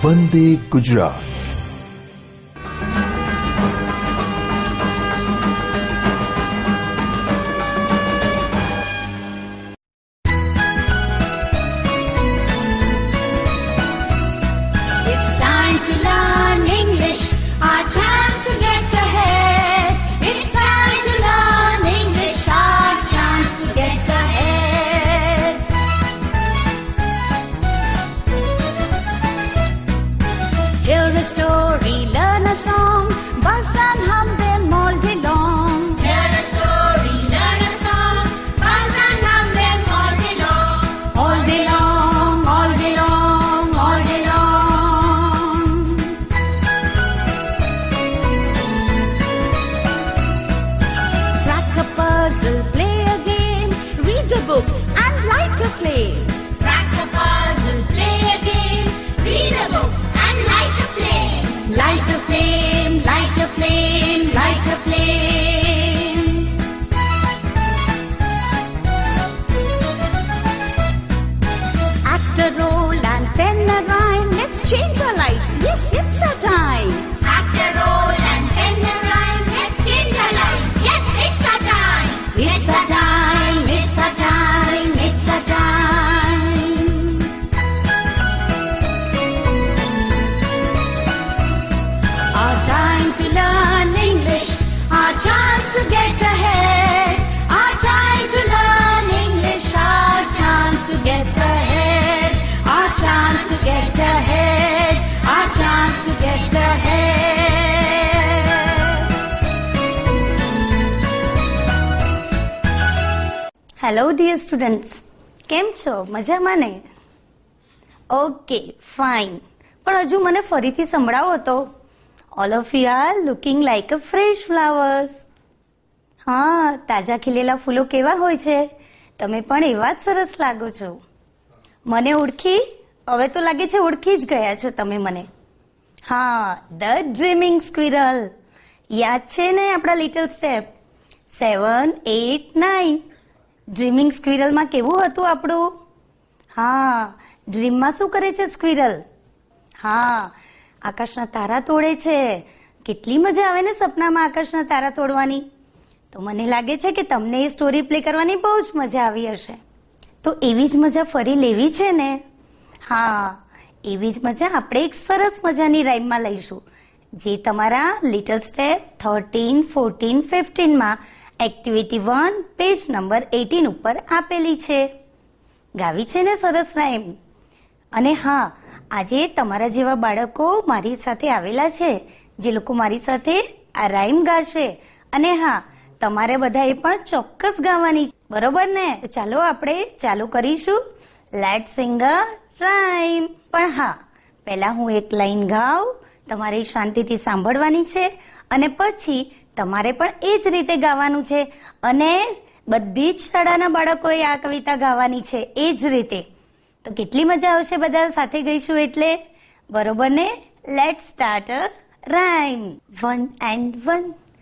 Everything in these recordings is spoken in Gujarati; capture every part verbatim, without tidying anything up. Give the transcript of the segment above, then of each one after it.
વંદે ગુજરાત. હેલો ડિયર સ્ટુડન્ટ્સ, કેમ છો? મજામાં ને? Okay, fine. પણ હજુ મને ફરીથી સંભળાવો તો. All of you are looking like a fresh flowers. હા, તાજા ખીલેલા ફૂલો કેવા હોય છે? તમે પણ એવા જ સરસ લાગો છો. મને ઓળખી? હવે તો લાગે છે ઓળખી જ ગયા છો તમે મને. હા, ધ ડ્રીમિંગ સ્ક્વિરલ. યાદ છે ને આપણા little step? Seven, eight, nine. Dreaming સ્ક્વિરલમાં કેવું હતું આપણું? હા, ડ્રીમમાં શું કરે છે સ્ક્વિરલ? હા, આકાશના તારા તોડે છે. કેટલી મજા આવે ને સપનામાં આકાશના તારા તોડવાની. તો મને લાગે છે કે તમને એ સ્ટોરી પ્લે કરવાની બહુ જ મજા આવી હશે. તો એવી જ મજા ફરી લેવી છે ને? હા, એવી જ મજા આપણે એક સરસ મજાની રાઇમમાં લઈશું, જે તમારા લિટલ સ્ટેપ થર્ટીન, ફોર્ટીન, ફિફ્ટીનમાં activity one page number eighteen ઉપર આપેલી છે. ગાવી છે ને સરસ રાઇમ? અને હા, આજે તમારા જેવા બાળકો મારી સાથે આવેલા છે, જે લોકો મારી સાથે આ રાઇમ ગાશે. અને હા, તમારે બધાએ પણ ચોક્કસ ગાવાની, બરોબર ને? તો ચાલો આપણે ચાલુ કરીશું. Let's sing a rhyme. પણ હા, પહેલા હું એક લાઈન ગાઉં, તમારે શાંતિથી સાંભળવાની છે અને પછી તમારે પણ એ જ રીતે ગાવાનું છે. અને બધી જ શાળાના બાળકોએ આ કવિતા ગાવાની છે એ જ રીતે. તો કેટલી મજા આવશે બધા સાથે ગઈશું એટલે, બરોબર ને? Let's start a rhyme. One and one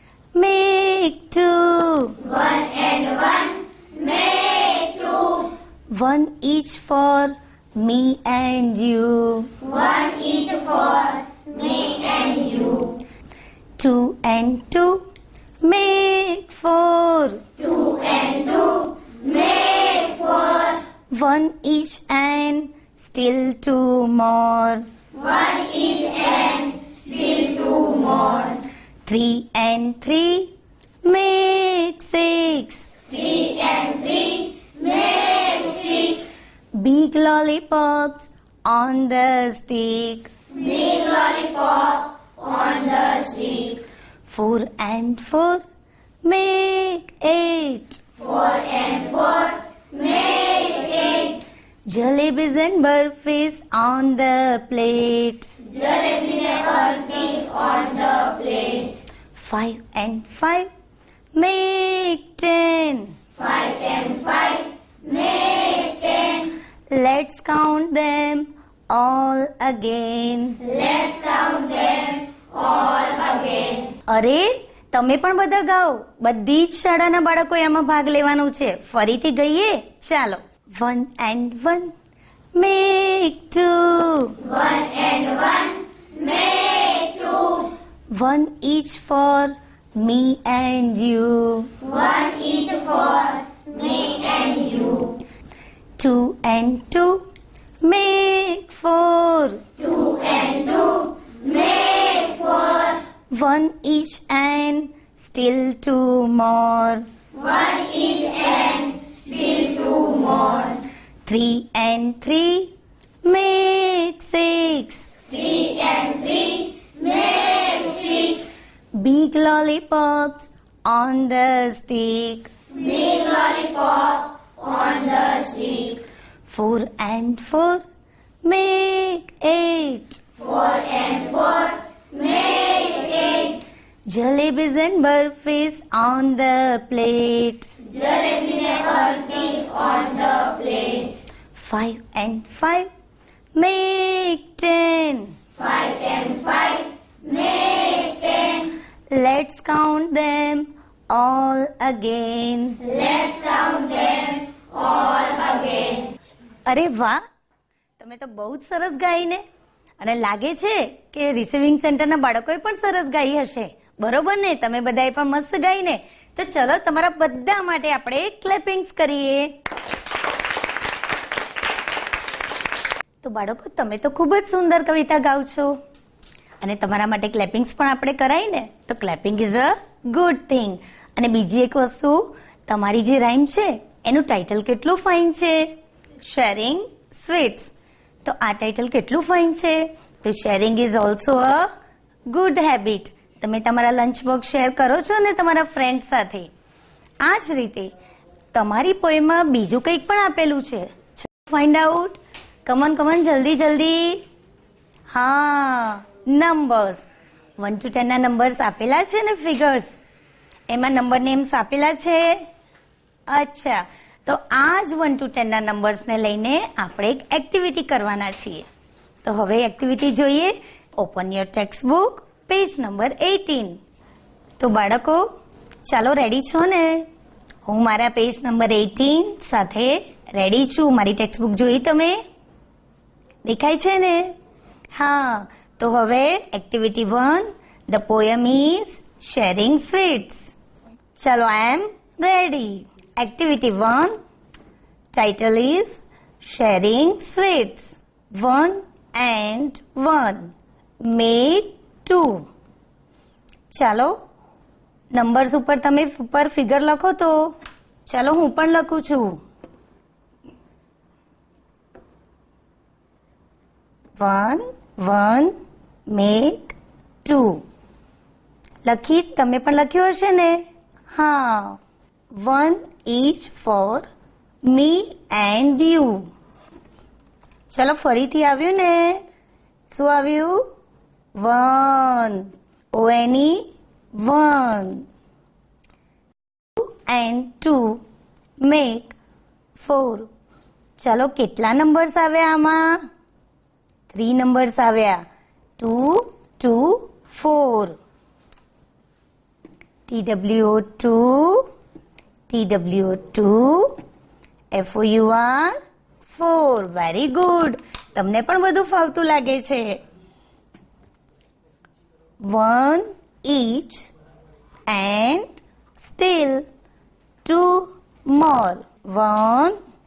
make two. One and one make two. One each for me and you. One each for me and you. Two and two make four. Two and two make four. One each and still two more. One each and still two more. Three and three make six. Three and three make six. Big lollipops on the stick. Big lollipop on the stick. Four and four make eight. Four and four make eight. Jalebis and burfis on the plate. Jalebi and burfis on the plate. Five and five make ten. Five and five make ten. Let's count them all again. Let's count them all again. અરે, તમે પણ બધા ગાઓ. બધી જ શાળાના બાળકોએ આમાં ભાગ લેવાનો છે. ફરીથી ગઈએ? ચાલો. One and one make two. One and one, make two. One each for me and you. One each for me and you. Two and two, make four. Two and two, make four. One each and still two more. One each and still two more. Three and three, make six. Three and three, make six. Big lollipops on the stick. Big lollipop on the stick. Four and four, make eight. Four and four, make eight. Jalebis and burfis on the plate. Jalebi and burfis on the plate. Five and five, make ten. Five and five, make ten. Let's count them all again. Let's count them all again. અરે વાહ, તમે તો બહુ જ સરસ ગાઈ ને. અને લાગે છે કે રિસીવિંગ સેન્ટરના બાળકોએ પણ સરસ ગાઈ હશે, બરોબર ને? તમે બધાએ પણ મસ્ત ગાઈ ને. તો ચલો તમારા બધા માટે આપણે ક્લેપિંગ્સ કરીએ. તો બાળકો, તમે તો ખૂબ જ સુંદર કવિતા ગાઓ છો અને તમારા માટે ક્લેપિંગ્સ પણ આપણે કરાય ને, તો clapping is a good thing. અને બીજી એક વસ્તુ, તમારી જે રાઇમ છે એનું ટાઇટલ કેટલું ફાઇન છે, શેરિંગ સ્વીટ્સ. તો આ ટાઇટલ કેટલું ફાઇન છે. તો sharing is also a good habit. તમે તમારા લંચ બોક્સ શેર કરો છો ને તમારા ફ્રેન્ડ સાથે. આ જ રીતે તમારી પોએમમાં બીજું કંઈક પણ આપેલું છે. Find out. કમન કમન, જલ્દી જલ્દી. હા, નંબર્સ. વન ટુ ટેન ના નંબર્સ આપેલા છે ને, ફિગર્સ. એમાં નંબર નેમ્સ આપેલા છે. અચ્છા, તો આ જ વન ટુ ટેન ના નંબર્સને લઈને આપણે એક એક્ટિવિટી કરવાના છીએ. તો હવે એક્ટિવિટી જોઈએ. Open your text book, page number eighteen. તો બાળકો, ચાલો રેડી છો ને? હું મારા પેજ નંબર એટીન સાથે રેડી છું. મારી ટેક્સ્ટ બુક જોઈ તમે? દેખાય છે ને? હા. તો હવે activity one, the poem is sharing sweets. ચાલો, I am ready. Activity one, title is Sharing Sweets. One and one, make two. ચાલો, નંબર્સ ઉપર તમે ઉપર ફિગર લખો. તો ચાલો, હું પણ લખું છું. One one make two. લખી, તમે પણ લખ્યું હશે ને? હા. One each for me and you. ચલો, ફરીથી આવ્યું ને? શું આવ્યું? One. O N E, one. And two make four. ચલો, કેટલા નંબર્સ આવ્યા આમાં? થ્રી નંબર્સ આવ્યા. Two two four. T W O two, T W O two, F O U R four. Very good. તમને પણ બધું ફાવતું લાગે છે. One each and still two more. One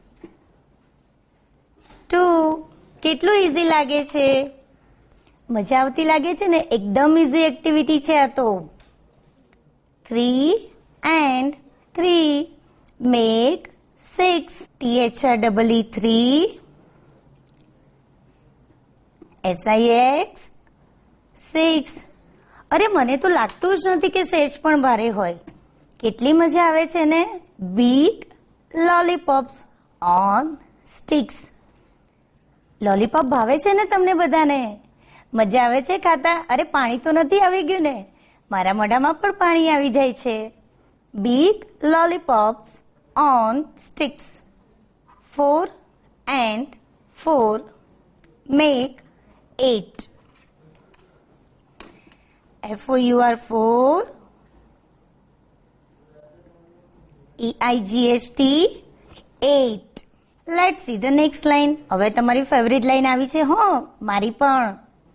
two. કેટલું ઇઝી લાગે છે? મજા આવતી લાગે છે ને? એકદમ ઇઝી એક્ટિવિટી છે આ તો. Three and three make six. T H R E E three, S I X six. અરે, મને તો લાગતું જ નથી કે સેજ પણ ભારે હોય. કેટલી મજા આવે છે ને? Big lollipops on sticks. Lollipop ભાવે છે ને તમને બધાને? મજા આવે છે ખાતા? અરે, પાણી તો નથી આવી ગયું ને? મારા મોઢામાં પણ પાણી આવી જાય છે. Big lollipops on sticks. Four and four make eight. F O U R four, E I G H T eight. Let's see the next line. હવે તમારી ફેવરિટ લાઈન આવી છે. હો, મારી પણ.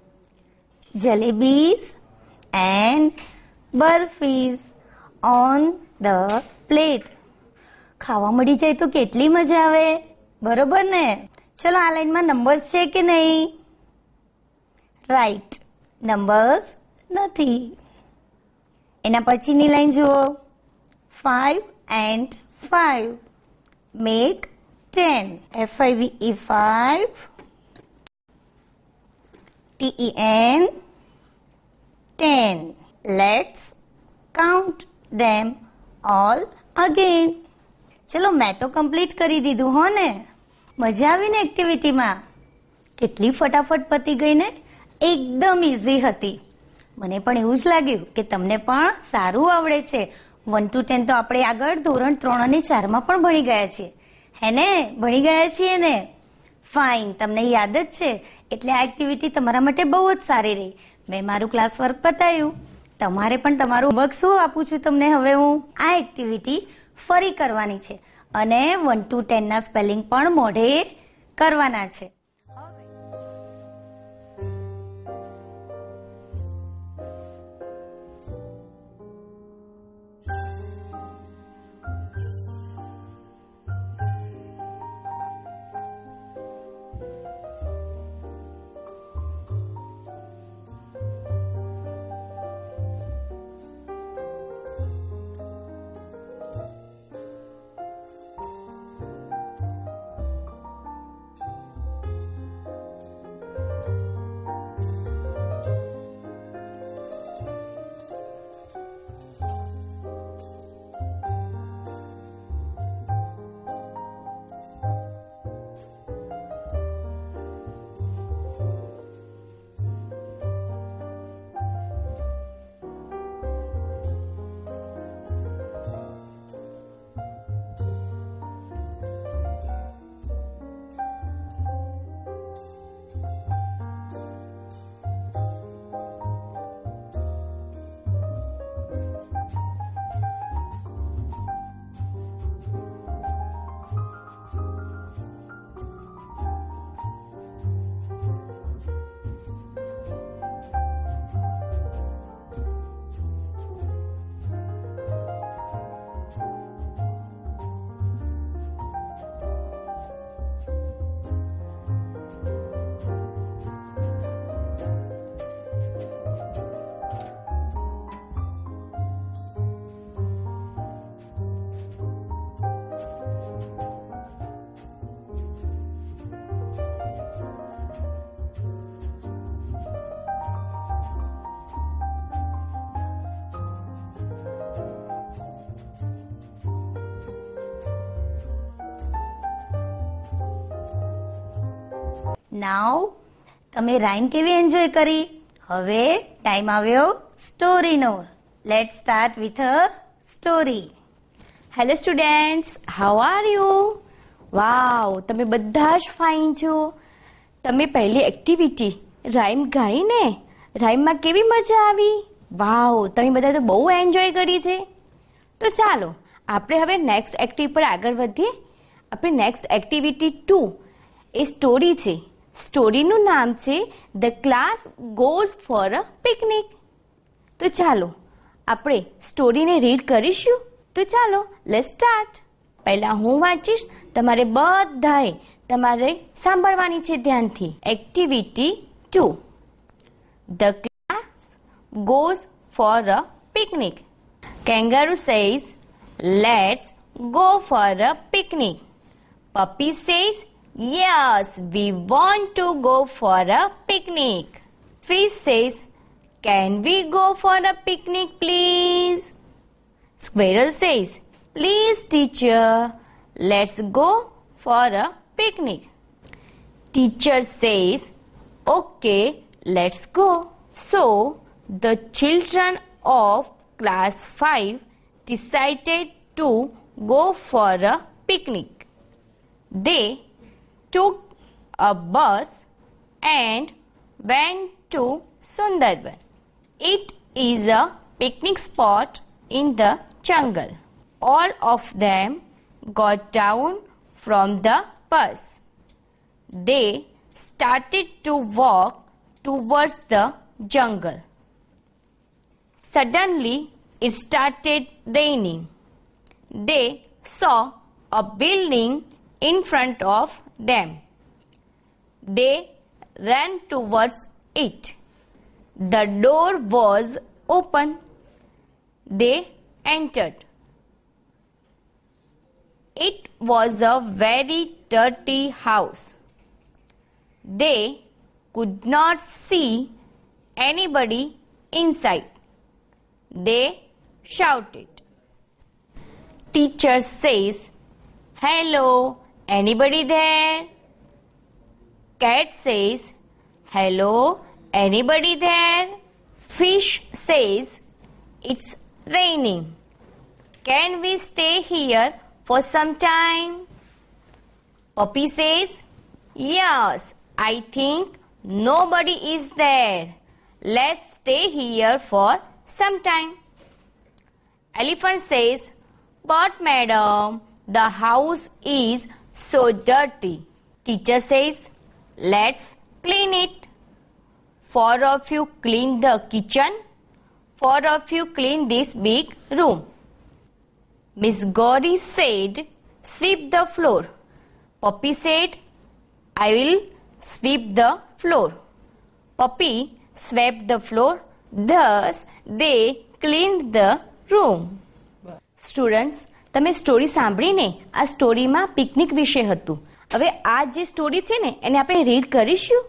Jalebis and barfis on the plate. ખાવા મળી જાય તો કેટલી મજા આવે, બરોબર ને? ચલો, આ લાઈનમાં નંબર્સ છે કે નહીં? રાઈટ, નંબર્સ નથી. એના પછીની લાઈન જુઓ. Five and five make ten. F I V E five, T E N ten. Let's count them all again. ચલો, મેં તો કમ્પ્લીટ કરી દીધું હો ને? મજા આવી ને એક્ટિવિટીમાં? કેટલી ફટાફટ પતી ગઈ ને? એકદમ ઇઝી હતી. મને પણ એવું જ લાગ્યું કે તમને પણ સારું આવડે છે. વન ટુ ટેન તો આપણે આગળ ધોરણ ત્રણ અને ચારમાં પણ ભણી ગયા છીએ, હે ને? ભણી ગયા છીએ ને? ફાઇન, તમને યાદ જ છે. એટલે આ એક્ટિવિટી તમારા માટે બહુ જ સારી રહી. મેં મારું ક્લાસ વર્ક બતાવ્યું. તમારે પણ તમારું હોમવર્ક શું આપું છું તમને? હવે હું આ એક્ટિવિટી ફરી કરવાની છે અને વન ટુ ટેન ના સ્પેલિંગ પણ મોઢે કરવાના છે. નાઉ તમે રાઇમ કેવી એન્જોય કરી? હવે ટાઈમ આવ્યો સ્ટોરીનો. Let's start with a story. Hello students, how are you? Wow, તમે બધા જ ફાઇન છો. તમે પહેલી એક્ટિવિટી રાઇમ ગાઈ ને? રાઇમમાં કેવી મજા આવી? વાવ, તમે બધા તો બહુ એન્જોય કરી છે. તો ચાલો આપણે હવે નેક્સ્ટ એક્ટિવિટી પર આગળ વધીએ. આપણે નેક્સ્ટ એક્ટિવિટી ટુ એ સ્ટોરી છે. સ્ટોરીનું નામ છે the class goes for a picnic. તો ચાલો આપણે સ્ટોરીને રીડ કરીશું. તો ચાલો લેટ્સ સ્ટાર્ટ. પહેલા હું વાંચીશ, તમારે બધાએ તમારે સાંભળવાની છે ધ્યાનથી. Activity two, the class goes for a picnic. Kangaroo says, let's go for a picnic. Puppy says, yes, we want to go for a picnic. Fish says, can we go for a picnic, please? Squirrel says, please, teacher, let's go for a picnic. Teacher says, okay, let's go. So, the children of class five decided to go for a picnic. They took a bus and went to Sundarban. It is a picnic spot in the jungle. All of them got down from the purse. They started to walk towards the jungle. Suddenly, it started raining. They saw a building in front of them. They ran towards it. The door was open. They entered. It was a very dirty house. They could not see anybody inside. They shouted. Teacher says, "Hello, anybody there?" Cat says, "Hello, anybody there?" Fish says, "It's raining. Can we stay here for some time?" Puppy says, "Yes, I think nobody is there. Let's stay here for some time." Elephant says, "But madam, the house is so dirty." Teacher says, "Let's clean it. Four of you clean the kitchen. Four of you clean this big room." Miss Gauri said, "Sweep the floor." Puppy said, "I will sweep the floor." Puppy swept the floor. Thus, they cleaned the room. Students, તમે સ્ટોરી સાંભળીને આ સ્ટોરીમાં પિકનિક વિશે હતું. હવે આ જે સ્ટોરી છે ને એને આપણે રીડ કરીશું.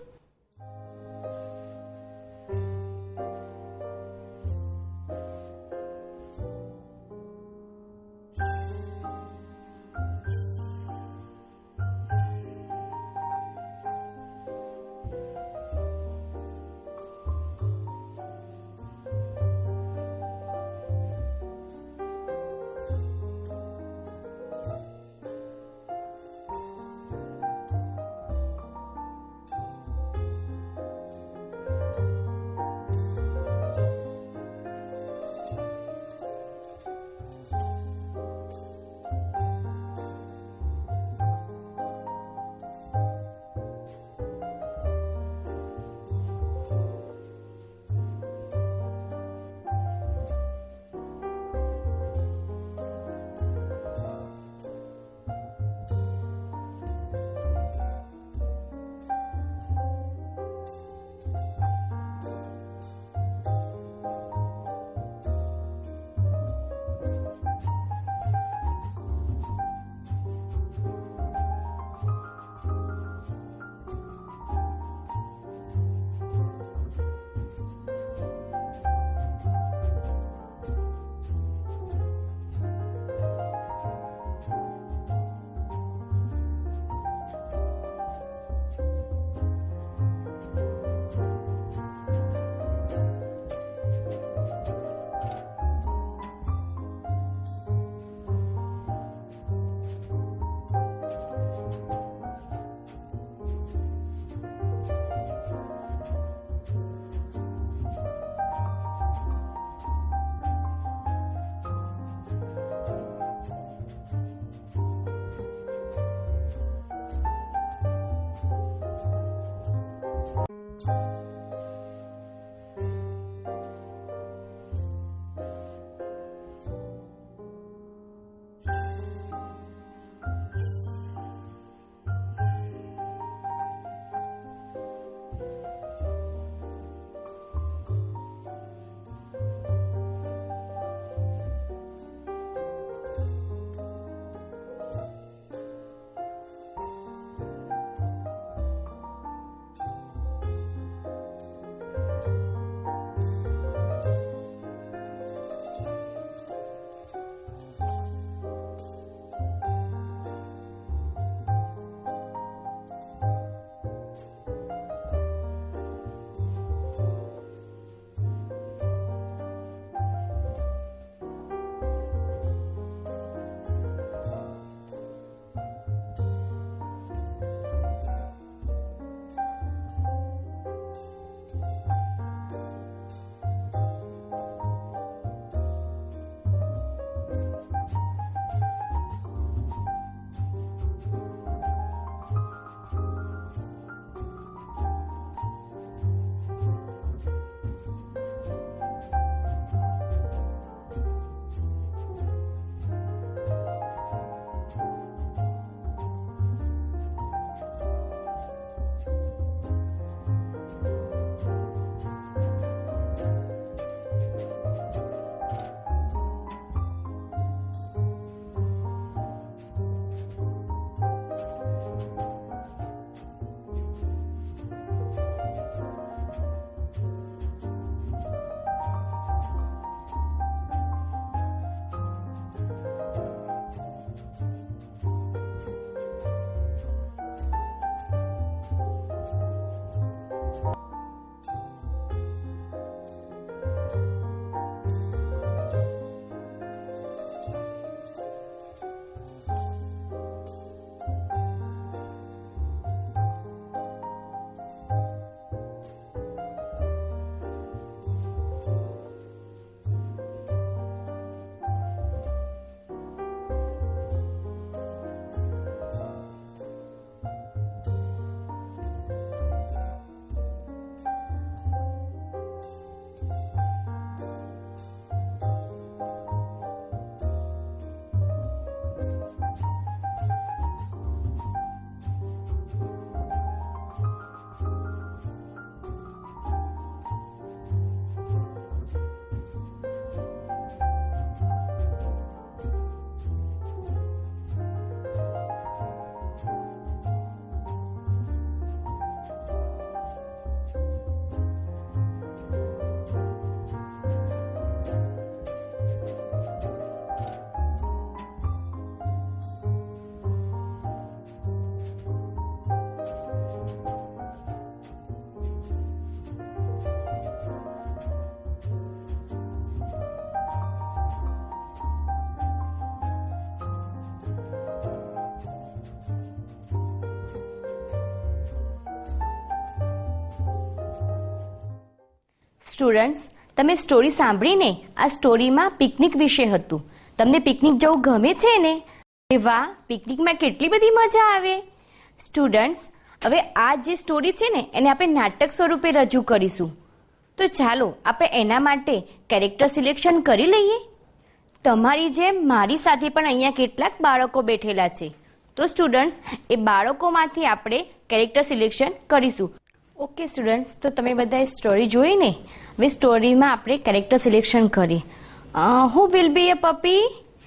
સ્ટુડન્ટ્સ, તમે સ્ટોરી સાંભળીને આ સ્ટોરીમાં પિકનિક વિશે હતું. તમને પિકનિક જવું ગમે છે ને? વાહ, પિકનિકમાં કેટલી બધી મજા આવે. સ્ટુડન્ટ્સ, હવે આ જે સ્ટોરી છે ને એને આપણે નાટક સ્વરૂપે રજૂ કરીશું. તો ચાલો આપણે એના માટે કેરેક્ટર સિલેક્શન કરી લઈએ. તમારી જેમ મારી સાથે પણ અહીંયા કેટલાક બાળકો બેઠેલા છે. તો સ્ટુડન્ટ્સ, એ બાળકોમાંથી આપણે કેરેક્ટર સિલેક્શન કરીશું. ઓકે સ્ટુડન્ટ્સ, તો તમે બધાએ સ્ટોરી જોઈ ને? હવે સ્ટોરીમાં આપણે કેરેક્ટર સિલેક્શન કરીએ. Who will be a puppy?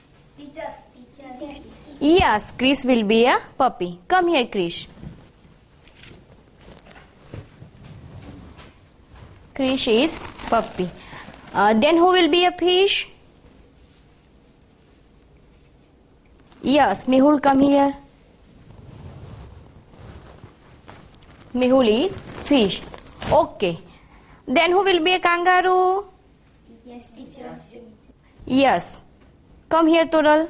Yes, Krish will be a puppy. Come here Krish. Krish is puppy. Uh, then who will be a fish? Yes, Mehul, come here. Mehul is fish. Okay. Then who will be a kangaroo? Yes, teacher. Yes. Come here, Toral.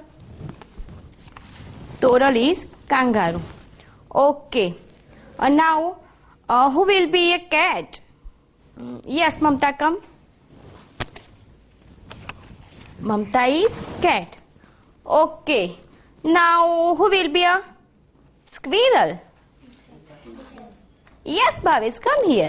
Toral is kangaroo. Okay. Uh, now, uh, who will be a cat? Yes, Mamta, come. Mamta is cat. Okay. Now, who will be a squirrel? Yes, Bhavesh, come here.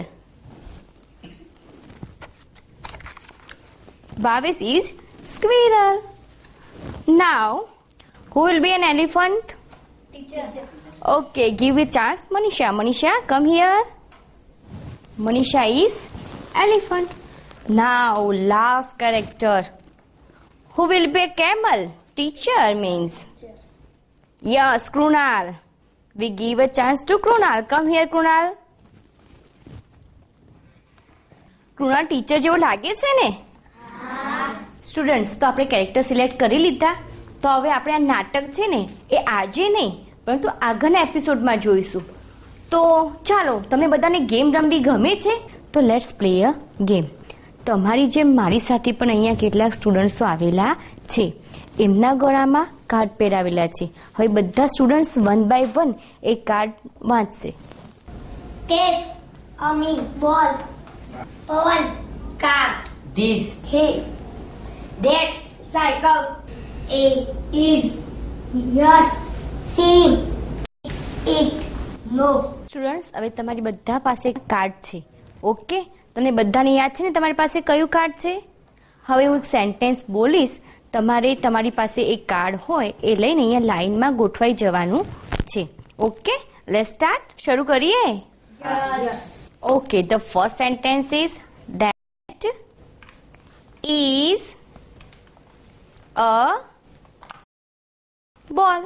Bhavesh is squirrel. Now, who will be an elephant? Teacher. Okay, give a chance. Manisha, Manisha, come here. Manisha is elephant. Now, last character. Who will be a camel? Teacher means. Yes, Krunal. We give a chance to Krunal. Come here, Krunal. Krunal teacher જેવો લાગે છે ને? સ્ટુડન્ટ્સ, તો આપણે કેરેક્ટર સિલેક્ટ કરી લીધા. તો હવે આપણે આ નાટક છે ને એ આજે નહીં પરંતુ આગળના એપિસોડમાં જોઈશું. તો ચાલો, તમને બધાને ગેમ રમવી ગમે છે? તો લેટ્સ પ્લે અ ગેમ. તમારી જેમ મારી સાથે પણ અહીંયા કેટલાક સ્ટુડન્ટ્સો આવેલા છે. એમના ગળામાં કાર્ડ પહેરાવેલા છે. હવે બધા સ્ટુડન્ટ્સ વન બાય વન એ કાર્ડ વાંચશે. Cat, Ami, ball, Pawan, car, This, hay, that, cycle, a, is, yes, see, it, no. Students, હવે તમારી બધા પાસે કાર્ડ છે. ઓકે, તમને બધાને યાદ છે ને તમારી પાસે કયું કાર્ડ છે? હવે હું એક સેન્ટેન્સ બોલીશ, તમારે તમારી પાસે એક કાર્ડ હોય એ લઈને અહીંયા લાઈનમાં ગોઠવાઈ જવાનું છે. Okay, let's start. શરૂ કરીએ? Okay, the first sentence is that is a ball.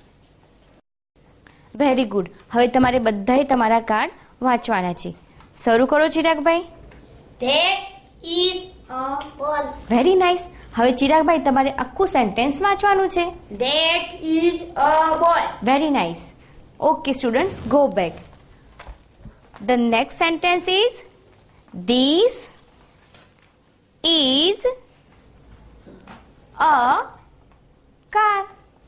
Very good. હવે તમારે બધાએ તમારા કાર્ડ વાંચવાના છે. શરૂ કરો ચિરાગભાઈ. That is a ball. Very nice. હવે ચિરાગભાઈ તમારે આખું સેન્ટેન્સ વાંચવાનું છે. That is a ball. Very nice. Okay students, go back. The next sentence is this is a car.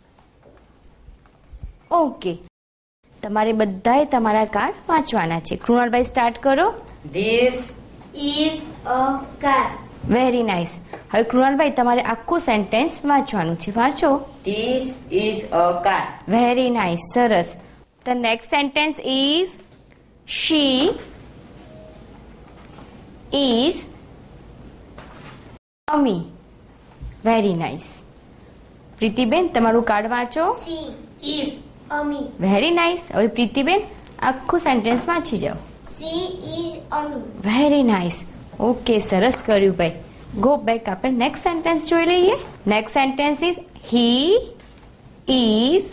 Okay, તમારે બધાએ તમારા કાર્ડ વાંચવાના છે. કૃણાલભાઈ સ્ટાર્ટ કરો. this, Is a car. Very nice. હવે કૃણાલભાઈ તમારે આખું સેન્ટેન્સ વાંચવાનું છે. વાંચો. this is a car. Very nice, સરસ. The next sentence is she is Ami. Very nice. પ્રીતિબેન તમારું કાર્ડ વાંચો. She is Ami. Very nice. હવે પ્રીતિબેન આખું સેન્ટેન્સ વાંચી જાઓ. She is Ami. Very nice. Okay, સરસ કર્યું ભાઈ. Go back. આપણે નેક્સ્ટ સેન્ટેન્સ જોઈ લઈએ. Next sentence is he is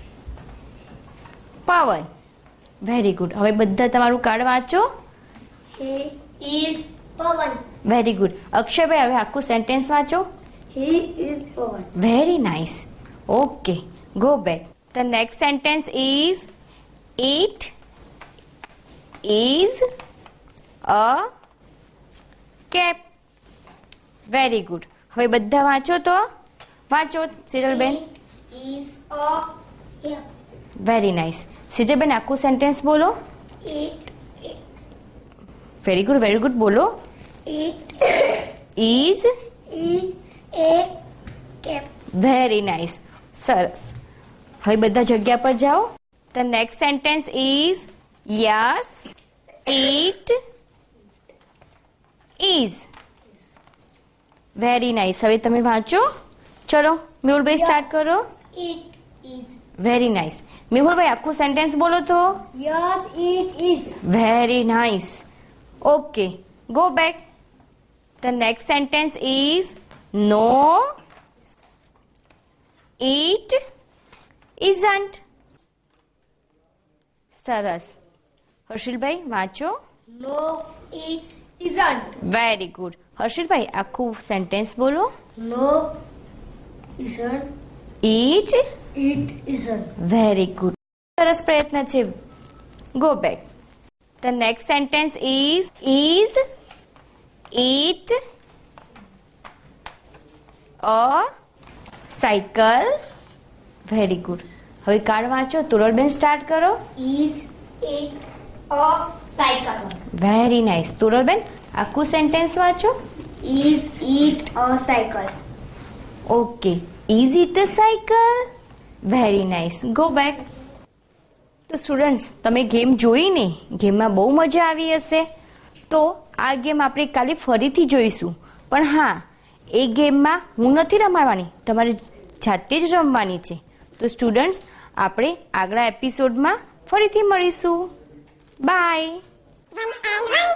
Pawan. Very good. હવે બધા તમારું કાર્ડ વાંચો. He is Pawan. Very good. અક્ષયભાઈ હવે આખું સેન્ટેન્સ વાંચો. He is Pawan. Very nice. Okay, go back. The next sentence is it is a cap. Very good. હવે બધા વાંચો. તો વાંચો સિજલબેન. It is a cap. Very nice. સિજલબેન આખું સેન્ટેન્સ બોલો. It very good, very good, બોલો. It is is a cap. Very nice. સરસ. હવે બધા જગ્યા પર જાઓ. The next sentence is yes it is. Very nice. હવે તમે વાંચો. ચલો મેહુલભાઈ સ્ટાર્ટ કરો. It is. Very nice. મેહુલભાઈ આખું સેન્ટેન્સ બોલો તો. Yes, it is. Very nice. Okay, go back. The next sentence is no it isn't. સરસ. હર્ષિલભાઈ વાંચો. No, it isn't. Very good. હર્ષિલભાઈ આખું સેન્ટેન્સ બોલો. No, isn't. It. It isn't. Very good. સરસ પ્રયત્ન છે. Go back. The next sentence is is it a cycle. Very good. હવે કાર્ડ વાંચો. તુરલબેન સ્ટાર્ટ કરો. Is it a cycle? Very nice. તુરલબેન આખું સેન્ટેન્સ વાંચો. Is it a cycle? Okay. Is it a cycle. Very nice. Go back. તો સ્ટુડન્ટ્સ તમે ગેમ જોઈ ને, ગેમમાં બહુ મજા આવી હશે. તો આ ગેમ આપણે કાલે ફરીથી જોઈશું. પણ હા, એ ગેમમાં હું નથી રમાડવાની, તમારે જાતે જ રમવાની છે. તો સ્ટુડન્ટ્સ આપણે આગલા એપિસોડમાં ફરીથી મળીશું. બાય.